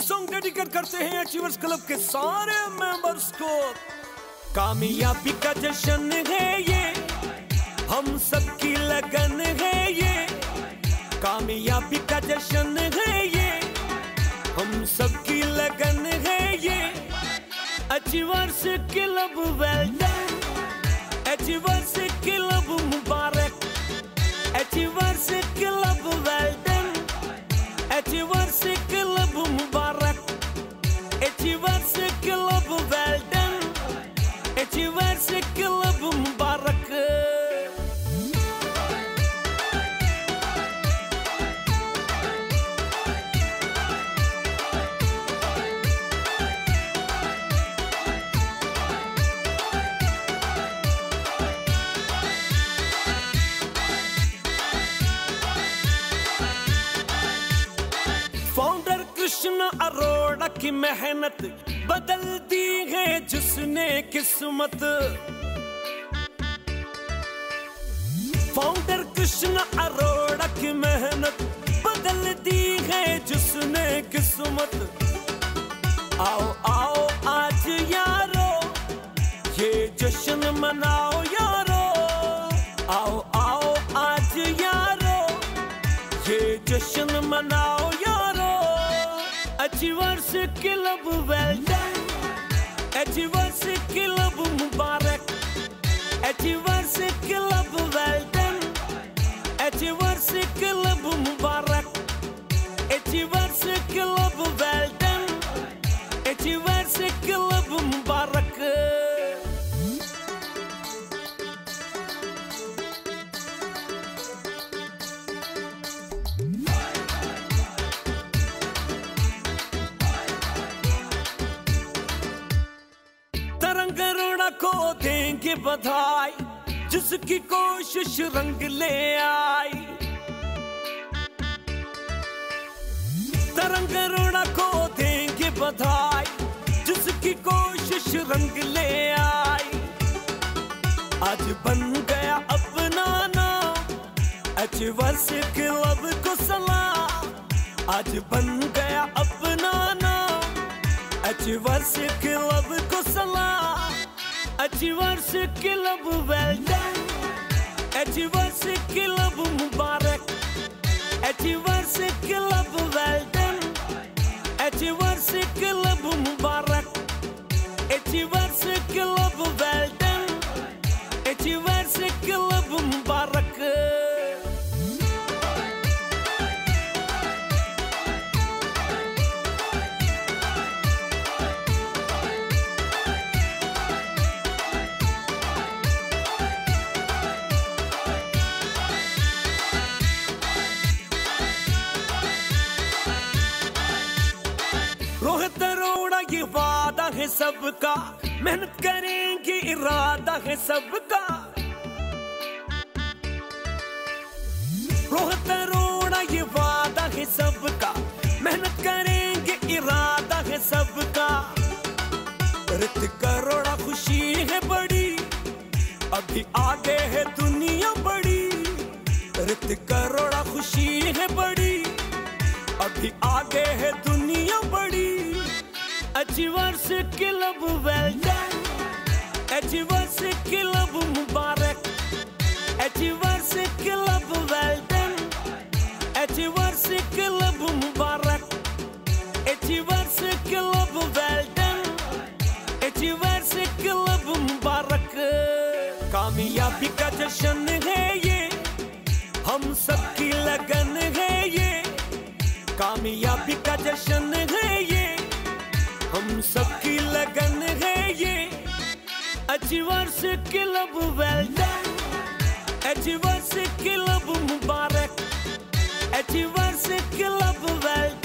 Song dedicate करते हैं achievers club के सारे मेंबर्स को। कामयाबी का जश्न है ये, हम सबकी लगन है ये। कामयाबी का जश्न है ये, हम सबकी लगन है ये। Achievers club well done, achievers club मुबारक, achievers club well done, achievers club मुबारक, achievers club well done, achievers club मुबारक। फाउंडर कृष्ण अरोड़ा की मेहनत बदल दी है जिसने किस्मत। फाउंडर कृष्ण अरोड़ा की मेहनत बदल दी है जिसने किस्मत। आओ आओ आज यारो ये जश्न मनाओ यारो, आओ आओ आज यारो ये जश्न मनाओ यारो। Achievers club well done, achievers club मुबारक, achievers club well done, achievers club मुबारक, achievers club well done, achievers club मुबारक। तरंग अरोड़ा को देंगे बधाई, जिसकी कोशिश रंग ले आई। तरंग अरोड़ा को देंगे बधाई, जिसकी कोशिश रंग ले आई। आज बन गया अपना नाम, अचीवर्स क्लब को सलाम। आज बन गया अपना नाम, अचीवर्स क्लब को सलाम। Achievers club well done, achievers club मुबारक, achievers club well done, achievers club मुबारक, achievers club well done, achievers club मुबारक। रोहित अरोड़ा ये वादा है सबका, मेहनत करेंगे इरादा है सबका। रोहित अरोड़ा ये वादा है सबका, मेहनत करेंगे इरादा है सबका। ऋतिक अरोड़ा खुशी है बड़ी, अभी आगे है दुनिया बड़ी। ऋतिक अरोड़ा खुशी है बड़ी, अभी आगे है दुनिया बड़ी। Achievers club well done, achievers club मुबारक, achievers club well done, achievers club मुबारक, achievers club well done, achievers club मुबारक। कामयाबी का जश्न है ये, हम सबकी लगन है ये। कामयाबी का जश्न है ये, हम सबकी लगन है ये। Achievers club well done, achievers club मुबारक, अचीवर्स क्लब वेल